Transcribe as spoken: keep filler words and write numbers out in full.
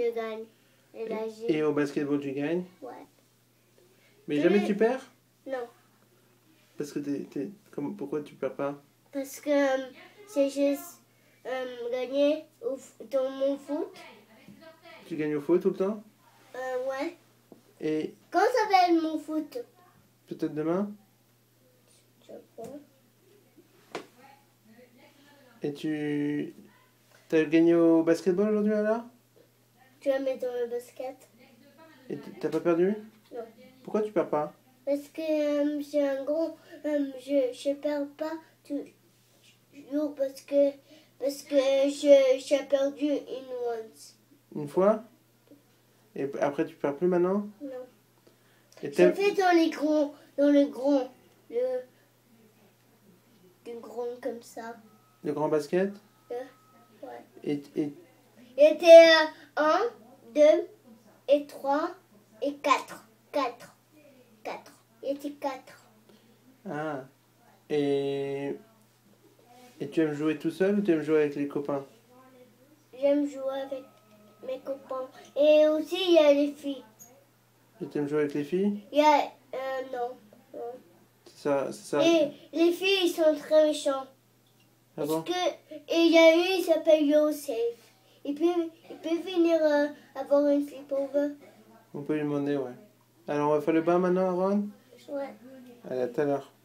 je gagne. Et, là, Et, et au basketball, tu gagnes? Ouais. Mais Oui. jamais tu perds? Non. Parce que t'es, t'es, comme, pourquoi tu perds pas? Parce que euh, c'est juste euh, gagner au, dans mon foot. Tu gagnes au foot tout le temps? Euh, ouais. Et Comment s'appelle mon foot? peut-être demain? Je crois. Et tu... T'as gagné au basketball aujourd'hui, alors? Tu vas mettre dans le basket? Et t'as pas perdu? Non. Pourquoi tu perds pas? Parce que euh, j'ai un gros... euh, je je perds pas toujours parce que, parce que je j'ai perdu une once. Une fois? Et après, tu perds plus maintenant? Non. Et J'ai t'aimes- fait dans les grands, dans le grand, le, le grand comme ça. le grand basket? Euh, ouais. Et, et Il était un, deux, et trois, et quatre. Quatre. Quatre. Il était quatre. ah, et et tu aimes jouer tout seul ou tu aimes jouer avec les copains? J'aime jouer avec mes copains. Et aussi, il y a les filles. Et tu aimes jouer avec les filles? Il y a... Euh, non. non. C'est ça, c'est ça. Et les filles, ils sont très méchants. Ah Est-ce bon? que... Et il y a une, il s'appelle Yosef. Il peut, il peut venir euh, avoir une fille pour eux. On peut lui demander, ouais. Alors on va faire le bain maintenant, Aaron? Ouais. Allez, à tout à l'heure.